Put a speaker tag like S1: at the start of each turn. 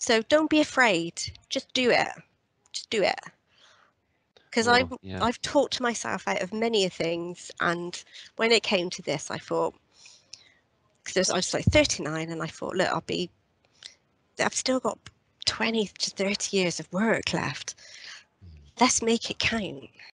S1: So don't be afraid. Just do it. Just do it. Because I've talked myself out of many things, and when it came to this, I thought, because I was like 39, and I thought, look, I've still got 20 to 30 years of work left. Let's make it count.